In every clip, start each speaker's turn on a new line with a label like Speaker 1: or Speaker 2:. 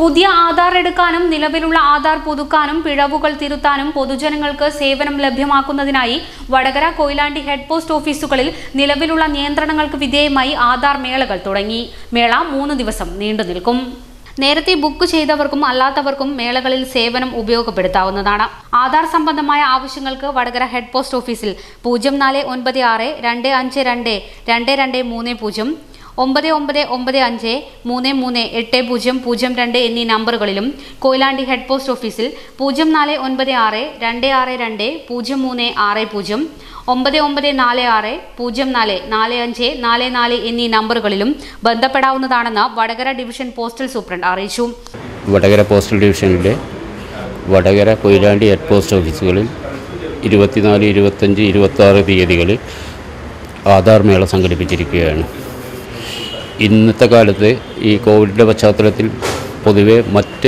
Speaker 1: പുതിയ ആധാർ എടുക്കാനും നിലവിലുള്ള ആധാർ പുതുക്കാനും പിഴവുകൾ തിരുത്താനും പൊതുജനങ്ങൾക്ക് സേവനം ലഭ്യമാക്കുന്നതിനായി വടകര കൊയിലാണ്ടി ഹെഡ് പോസ്റ്റ് ഓഫീസുകളിൽ നിലവിലുള്ള നിയന്ത്രണങ്ങൾക്ക് വിധേയമായി ആധാർ മേളകൾ തുടങ്ങി. മേള 3 ദിവസം നീണ്ടുനിൽക്കും. നേരത്തെ ബുക്ക് ചെയ്തവർക്കും അല്ലാത്തവർക്കും മേളകളിൽ സേവനം ഉപയോഗപ്പെടുത്താവുന്നതാണ്. ആധാർ സംബന്ധമായ ആവശ്യങ്ങൾക്ക് വടകര ഹെഡ് പോസ്റ്റ് ഓഫീസിൽ 0496 252 2230 9995 338002 എന്നീ നമ്പറുകളിലും കൊയിലാണ്ടി ഹെഡ് പോസ്റ്റ് ഓഫീസിൽ 0496 262 0360 9946 044544 എന്നീ നമ്പറുകളിലും ബന്ധപ്പെടാവുന്നതാണെന്ന് വടകര ഡിവിഷൻ പോസ്റ്റൽ സൂപ്രണ്ട് അറിയിച്ചു.
Speaker 2: വടകര പോസ്റ്റൽ ഡിവിഷനിലെ വടകര കൊയിലാണ്ടി ഹെഡ് പോസ്റ്റ് ഓഫീസുകളിൽ 24, 25, 26 തീയതികളിൽ ആധാർ മേള സംഘടിപ്പിച്ചിരിക്കുകയാണ്. ഇന്നത്തെ കാലത്ത് ഈ കോവിഡിൻ്റെ പശ്ചാത്തലത്തിൽ പൊതുവെ മറ്റ്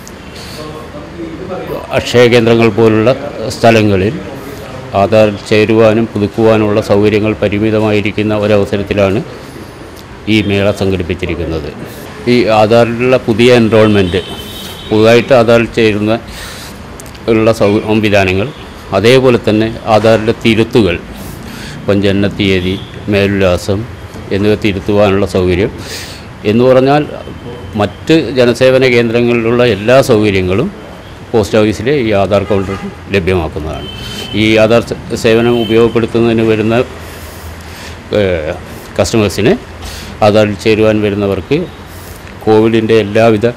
Speaker 2: അക്ഷയ കേന്ദ്രങ്ങൾ പോലുള്ള സ്ഥലങ്ങളിൽ ആധാർ ചേരുവാനും പുതുക്കുവാനുള്ള സൗകര്യങ്ങൾ പരിമിതമായിരിക്കുന്ന ഒരവസരത്തിലാണ് ഈ മേള സംഘടിപ്പിച്ചിരിക്കുന്നത്. ഈ ആധാറിലുള്ള പുതിയ എൻറോൾമെൻറ്റ്, പുതുതായിട്ട് ആധാറിൽ ചേരുന്ന ഉള്ള സംവിധാനങ്ങൾ, അതേപോലെ തന്നെ ആധാറിൻ്റെ തിരുത്തുകൾ, ജനന തീയതി, മേൽവിലാസം എന്നിവ തിരുത്തുവാനുള്ള സൗകര്യം എന്ന് പറഞ്ഞാൽ മറ്റ് ജനസേവന കേന്ദ്രങ്ങളിലുള്ള എല്ലാ സൗകര്യങ്ങളും പോസ്റ്റ് ഓഫീസിലെ ഈ ആധാർ കൗണ്ടറിൽ ലഭ്യമാക്കുന്നതാണ്. ഈ ആധാർ സേവനം ഉപയോഗപ്പെടുത്തുന്നതിന് വരുന്ന കസ്റ്റമേഴ്സിന്, ആധാറിൽ ചേരുവാൻ വരുന്നവർക്ക് കോവിഡിൻ്റെ എല്ലാവിധ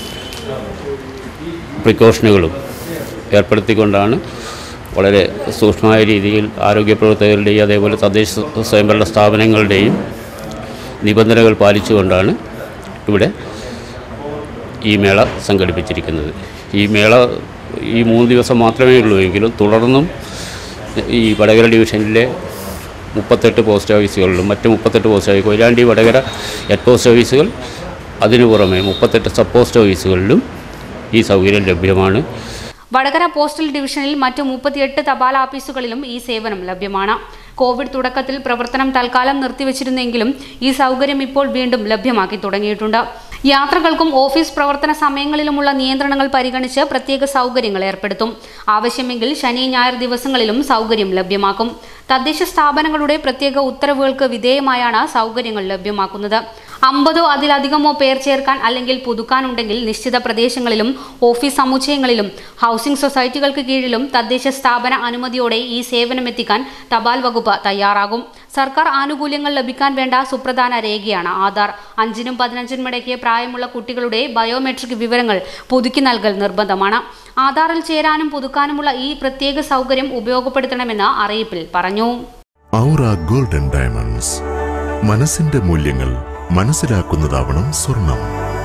Speaker 2: പ്രിക്കോഷനുകളും ഏർപ്പെടുത്തിക്കൊണ്ടാണ് വളരെ സൂക്ഷ്മമായ രീതിയിൽ ആരോഗ്യ പ്രവർത്തകരുടെയും അതേപോലെ തദ്ദേശ സ്വയംഭരണ സ്ഥാപനങ്ങളുടെയും നിബന്ധനകൾ പാലിച്ചുകൊണ്ടാണ് ഇവിടെ ഈ മേള സംഘടിപ്പിച്ചിരിക്കുന്നത്. ഈ മേള ഈ 3 ദിവസം മാത്രമേ ഉള്ളൂ എങ്കിലും തുടർന്നും ഈ വടകര ഡിവിഷനിലെ 38 പോസ്റ്റ് ഓഫീസുകളിലും മറ്റ് 38 post office, Koyilandy Vadakara head post ഓഫീസുകൾ, അതിനു പുറമെ 38 സബ് പോസ്റ്റ് ഓഫീസുകളിലും ഈ സൗകര്യം ലഭ്യമാണ്.
Speaker 1: വടകര പോസ്റ്റൽ ഡിവിഷനിൽ മറ്റ് 38 തപാൽ ഓഫീസുകളിലും ഈ സേവനം ലഭ്യമാണ്. കോവിഡ് തുടക്കത്തിൽ പ്രവർത്തനം തൽക്കാലം നിർത്തിവച്ചിരുന്നെങ്കിലും ഈ സൗകര്യം ഇപ്പോൾ വീണ്ടും ലഭ്യമാക്കി തുടങ്ങിയിട്ടുണ്ട്. യാത്രകൾക്കും ഓഫീസ് പ്രവർത്തന സമയങ്ങളിലുമുള്ള നിയന്ത്രണങ്ങൾ പരിഗണിച്ച് പ്രത്യേക സൗകര്യങ്ങൾ ഏർപ്പെടുത്തും. ആവശ്യമെങ്കിൽ ശനി, ഞായർ ദിവസങ്ങളിലും സൗകര്യം ലഭ്യമാക്കും. തദ്ദേശ സ്ഥാപനങ്ങളുടെ പ്രത്യേക ഉത്തരവുകൾക്ക് വിധേയമായാണ് സൗകര്യങ്ങൾ ലഭ്യമാക്കുന്നത്. 50 അതിലധികമോ പേർ ചേർക്കാൻ അല്ലെങ്കിൽ പുതുക്കാനുണ്ടെങ്കിൽ നിശ്ചിത പ്രദേശങ്ങളിലും ഓഫീസ് സമുച്ചയങ്ങളിലും ഹൗസിംഗ് സൊസൈറ്റികൾക്ക് കീഴിലും തദ്ദേശ സ്ഥാപന അനുമതിയോടെ ഈ സേവനമെത്തിക്കാൻ തപാൽ വകുപ്പ് തയ്യാറാകും. സർക്കാർ ആനുകൂല്യങ്ങൾ ലഭിക്കാൻ വേണ്ട സുപ്രധാന രേഖയാണ് ആധാർ. 5നും 15നും ഇടയ്ക്ക് പ്രായമുള്ള കുട്ടികളുടെ ബയോമെട്രിക് വിവരങ്ങൾ പുതുക്കി നൽകൽ നിർബന്ധമാണ്. ആധാറിൽ ചേരാനും പുതുക്കാനുമുള്ള ഈ പ്രത്യേക സൗകര്യം ഉപയോഗപ്പെടുത്തണമെന്ന് അറിയിപ്പിൽ പറഞ്ഞു.
Speaker 3: ഔറ ഗോൾഡൻ ഡയമണ്ട്സ്, മനസ്സിന്റെ മൂല്യങ്ങൾ മനസ്സിലാക്കുന്നതാവണം സ്വർണം.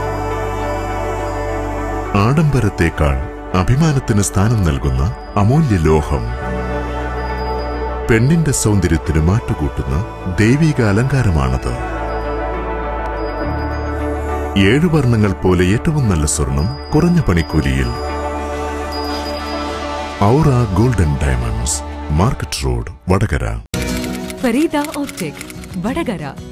Speaker 3: ആഡംബരത്തേക്കാൾ അഭിമാനത്തിന് സ്ഥാനം നൽകുന്ന അമൂല്യ ലോഹം, പെണ്ണിന്റെ സൗന്ദര്യത്തിന് മാറ്റുകൂട്ടുന്ന ദൈവിക അലങ്കാരമാണത്. 7 വർണ്ണങ്ങൾ പോലെ ഏറ്റവും നല്ല സ്വർണം കുറഞ്ഞ പണിക്കൂലിയിൽ. Aura golden diamonds, market road, Vadakara.
Speaker 4: Fareeda optic, Vadakara.